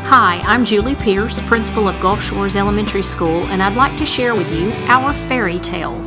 Hi, I'm Julie Pierce, principal of Gulf Shores Elementary School, and I'd like to share with you our fairy tale.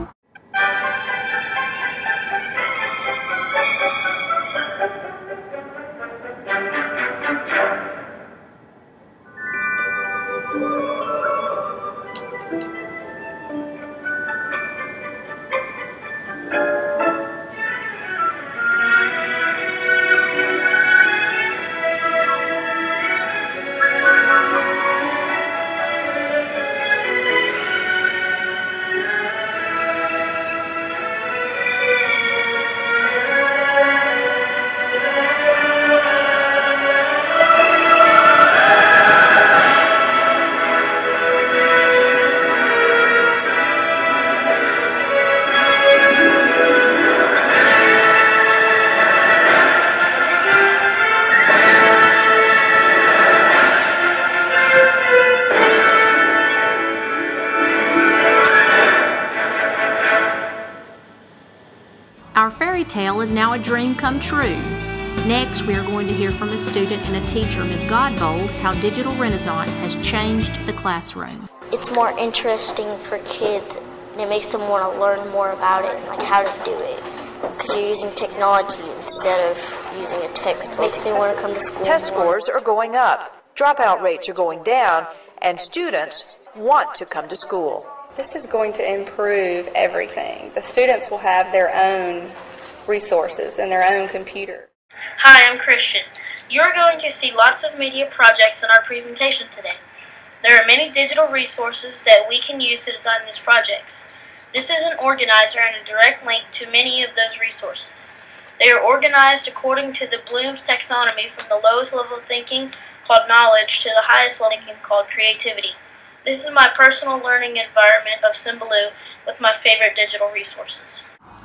Our fairy tale is now a dream come true. Next, we are going to hear from a student and a teacher, Ms. Godbold, how Digital Renaissance has changed the classroom. It's more interesting for kids, and it makes them want to learn more about it and like how to do it. Because you're using technology instead of using a textbook. It makes me want to come to school. Test scores are going up, dropout rates are going down, and students want to come to school. This is going to improve everything. The students will have their own resources and their own computer. Hi, I'm Christian. You're going to see lots of media projects in our presentation today. There are many digital resources that we can use to design these projects. This is an organizer and a direct link to many of those resources. They are organized according to the Bloom's taxonomy from the lowest level of thinking, called knowledge, to the highest level of thinking, called creativity. This is my personal learning environment of Symbaloo with my favorite digital resources.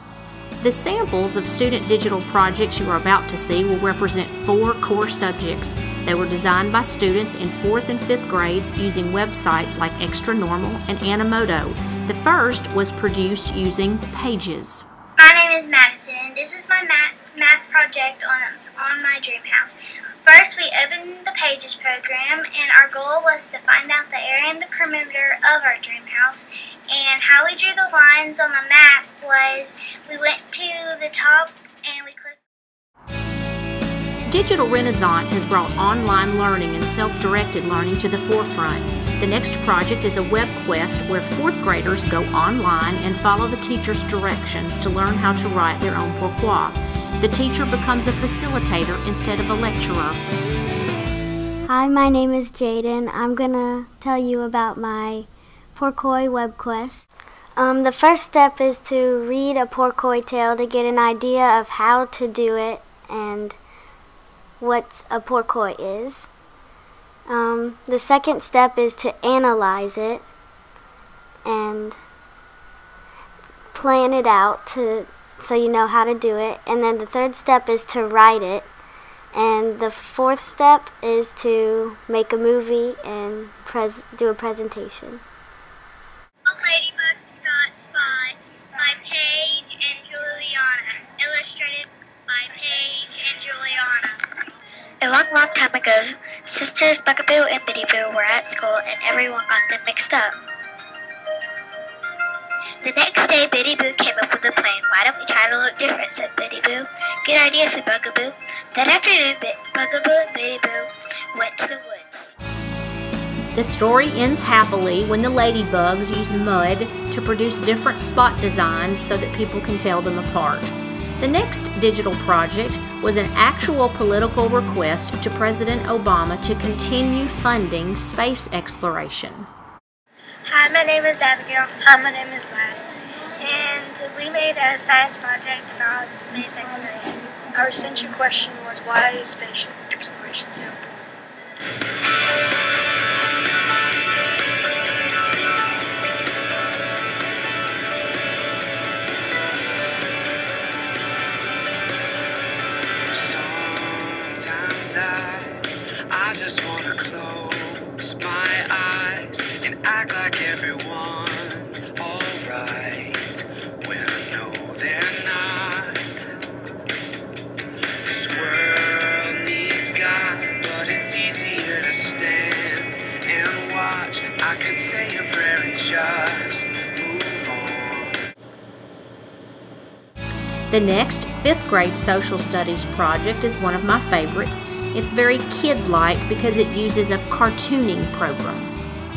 The samples of student digital projects you are about to see will represent 4 core subjects that were designed by students in 4th and 5th grades using websites like Extra Normal and Animoto. The first was produced using Pages. My name is Madison, and this is my math project on my dream house. First, we opened the Pages program, and our goal was to find out the area and the perimeter of our dream house. And how we drew the lines on the map was we went to the top and we clicked. Digital Renaissance has brought online learning and self-directed learning to the forefront. The next project is a web quest where 4th graders go online and follow the teacher's directions to learn how to write their own pourquoi. The teacher becomes a facilitator instead of a lecturer. Hi, my name is Jaden. I'm going to tell you about my Pourquoi web quest. The first step is to read a Pourquoi tale to get an idea of how to do it and what a Pourquoi is. The second step is to analyze it and plan it out so you know how to do it. And then the third step is to write it. And the fourth step is to make a movie and do a presentation. Ladybug Scott Spot by Paige and Juliana. Illustrated by Paige and Juliana. A long, long time ago, sisters Bugaboo and Bitty Boo were at school and everyone got them mixed up. The next day, Bitty Boo came up with a plan. Why don't we try to look different, said Bitty Boo. Good idea, said Bugaboo. That afternoon, Bugaboo and Bitty Boo went to the woods. The story ends happily when the ladybugs use mud to produce different spot designs so that people can tell them apart. The next digital project was an actual political request to President Obama to continue funding space exploration. Hi, my name is Abigail. Hi, my name is Matt. And we made a science project about space exploration. Our central question was, why is space exploration so important? Sometimes I just want to close my eyes and act like everyone's alright when I know they're not. This world needs God, but it's easier to The next 5th grade social studies project is one of my favorites. It's very kid-like because it uses a cartooning program.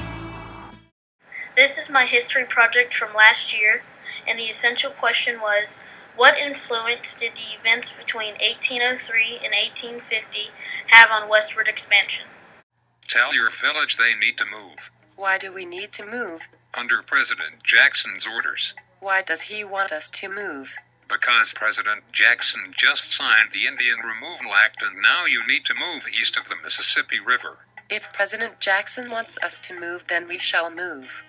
This is my history project from last year, and the essential question was, what influence did the events between 1803 and 1850 have on westward expansion? Tell your village they need to move. Why do we need to move? Under President Jackson's orders. Why does he want us to move? Because President Jackson just signed the Indian Removal Act, and now you need to move east of the Mississippi River. If President Jackson wants us to move, then we shall move.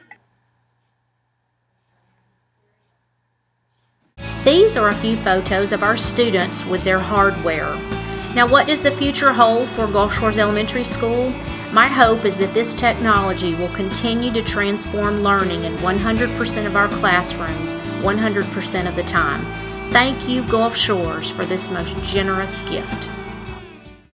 These are a few photos of our students with their hardware. Now, what does the future hold for Gulf Shores Elementary School? My hope is that this technology will continue to transform learning in 100% of our classrooms, 100% of the time. Thank you, Gulf Shores, for this most generous gift.